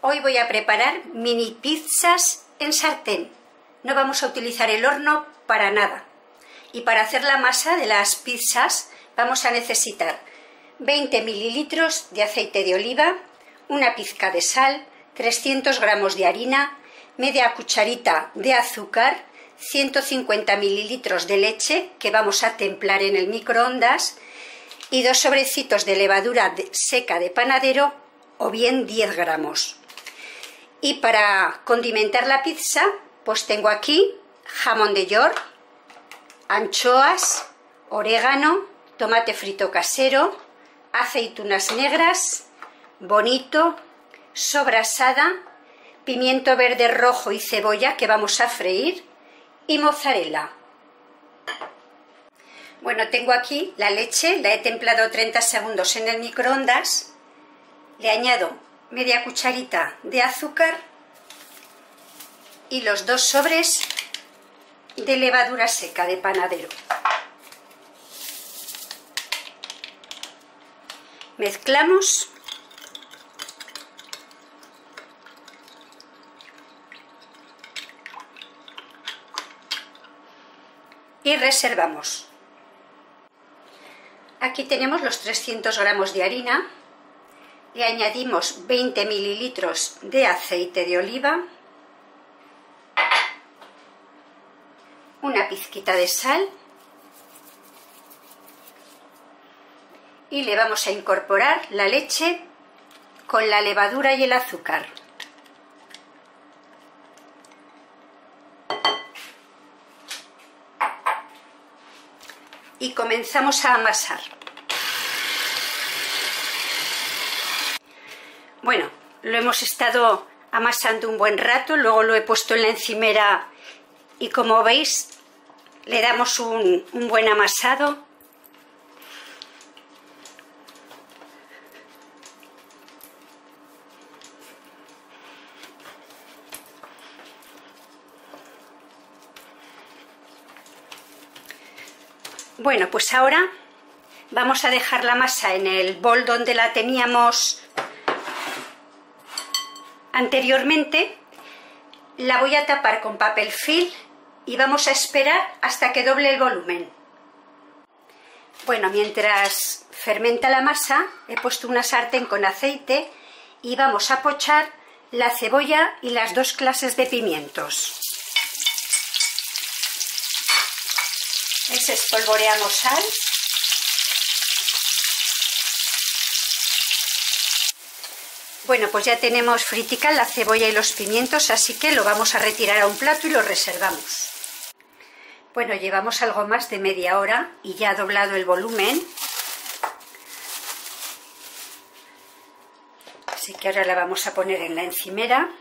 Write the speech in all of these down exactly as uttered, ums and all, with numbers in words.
Hoy voy a preparar mini pizzas en sartén. No vamos a utilizar el horno para nada. Y para hacer la masa de las pizzas vamos a necesitar veinte mililitros de aceite de oliva, una pizca de sal, trescientos gramos de harina, media cucharita de azúcar, ciento cincuenta mililitros de leche que vamos a templar en el microondas y dos sobrecitos de levadura seca de panadero o bien diez gramos. Y para condimentar la pizza, pues tengo aquí jamón de york, anchoas, orégano, tomate frito casero, aceitunas negras, bonito, sobrasada, pimiento verde rojo y cebolla que vamos a freír y mozzarella. Bueno, tengo aquí la leche, la he templado treinta segundos en el microondas, le añado media cucharita de azúcar y los dos sobres de levadura seca de panadero. Mezclamos y reservamos. Aquí tenemos los trescientos gramos de harina. Le añadimos veinte mililitros de aceite de oliva, una pizquita de sal y le vamos a incorporar la leche con la levadura y el azúcar. Y comenzamos a amasar. Bueno, lo hemos estado amasando un buen rato, luego lo he puesto en la encimera y como veis le damos un, un buen amasado. Bueno, pues ahora vamos a dejar la masa en el bol donde la teníamos anteriormente. La voy a tapar con papel film y vamos a esperar hasta que doble el volumen. Bueno, mientras fermenta la masa he puesto una sartén con aceite y vamos a pochar la cebolla y las dos clases de pimientos. Les espolvoreamos sal. Bueno, pues ya tenemos fritica la cebolla y los pimientos, así que lo vamos a retirar a un plato y lo reservamos. Bueno, llevamos algo más de media hora y ya ha doblado el volumen. Así que ahora la vamos a poner en la encimera.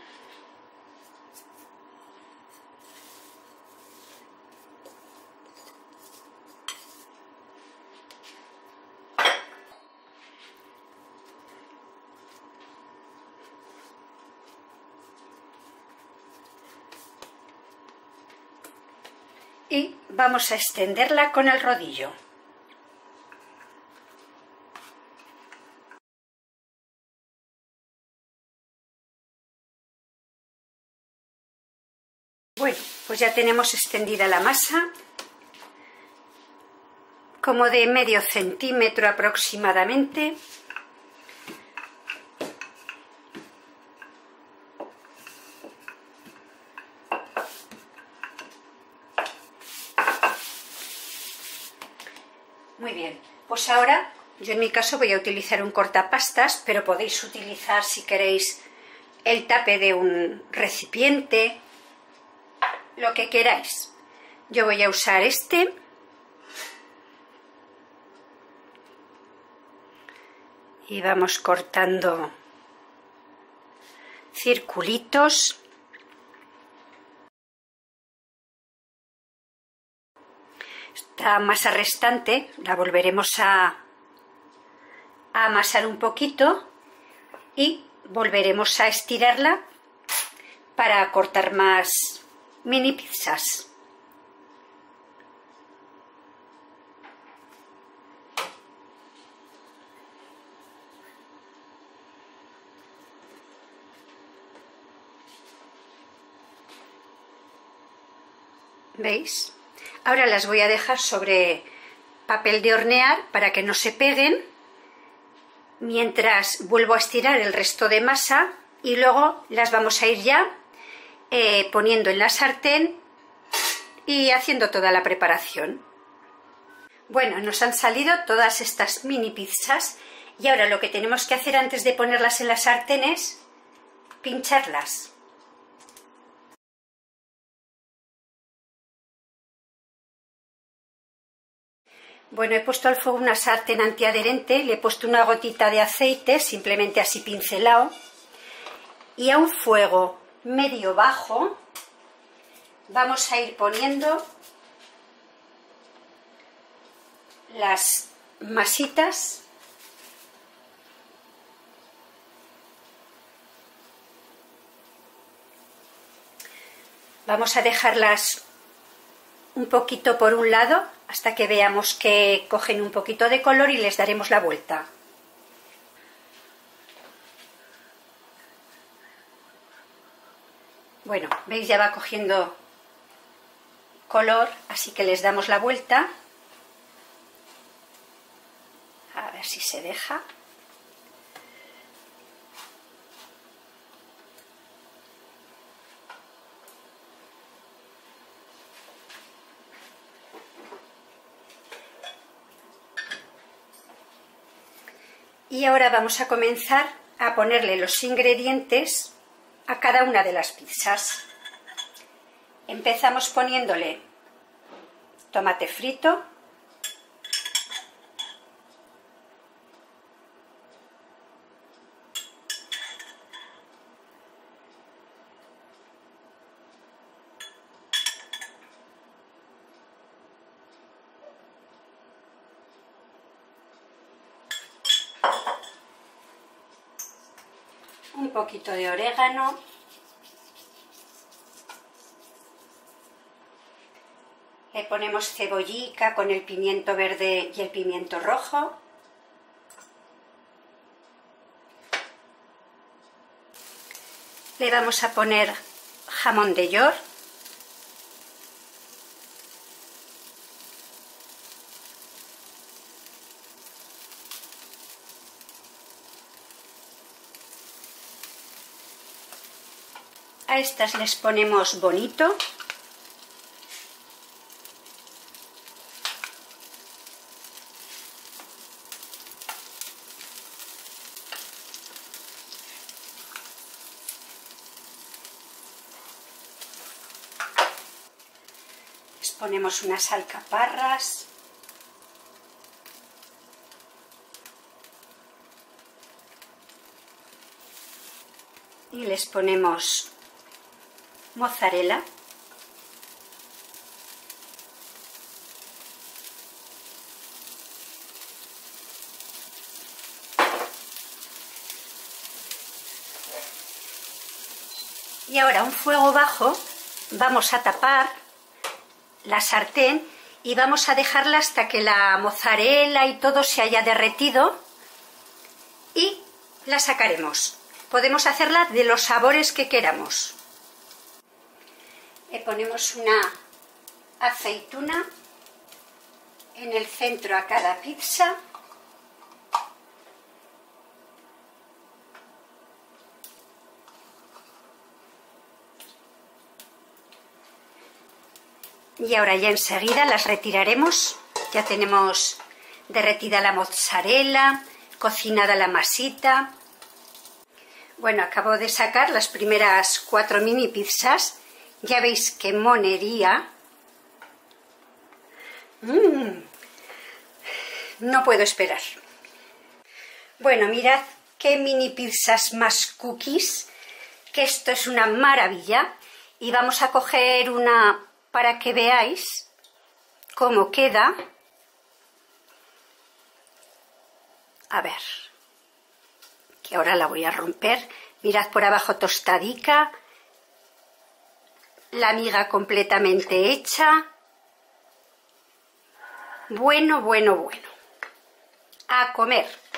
Y vamos a extenderla con el rodillo. Bueno, pues ya tenemos extendida la masa, como de medio centímetro aproximadamente. Muy bien, pues ahora yo en mi caso voy a utilizar un cortapastas, pero podéis utilizar si queréis el tape de un recipiente, lo que queráis. Yo voy a usar este. Y vamos cortando circulitos. Esta masa restante la volveremos a, a amasar un poquito y volveremos a estirarla para cortar más mini pizzas. ¿Veis? Ahora las voy a dejar sobre papel de hornear para que no se peguen, mientras vuelvo a estirar el resto de masa y luego las vamos a ir ya eh, poniendo en la sartén y haciendo toda la preparación. Bueno, nos han salido todas estas mini pizzas y ahora lo que tenemos que hacer antes de ponerlas en la sartén es pincharlas. Bueno, he puesto al fuego una sartén antiadherente, le he puesto una gotita de aceite, simplemente así pincelado, y a un fuego medio bajo vamos a ir poniendo las masitas vamos a dejarlas un poquito por un lado hasta que veamos que cogen un poquito de color y les daremos la vuelta. Bueno, veis, ya va cogiendo color, así que les damos la vuelta. A ver si se deja. Y ahora vamos a comenzar a ponerle los ingredientes a cada una de las pizzas. Empezamos poniéndole tomate frito, un poquito de orégano, le ponemos cebollica con el pimiento verde y el pimiento rojo, le vamos a poner jamón de york, a estas les ponemos bonito, les ponemos unas alcaparras, y les ponemos mozzarella, y ahora a un fuego bajo vamos a tapar la sartén y vamos a dejarla hasta que la mozzarella y todo se haya derretido y la sacaremos. Podemos hacerla de los sabores que queramos. Le ponemos una aceituna en el centro a cada pizza. Y ahora ya enseguida las retiraremos. Ya tenemos derretida la mozzarella, cocinada la masita. Bueno, acabo de sacar las primeras cuatro mini pizzas. Ya veis qué monería. Mm. No puedo esperar. Bueno, mirad qué mini pizzas más cookies, que esto es una maravilla. Y vamos a coger una para que veáis cómo queda. A ver, que ahora la voy a romper. Mirad por abajo tostadica. La miga completamente hecha. Bueno, bueno, bueno. A comer.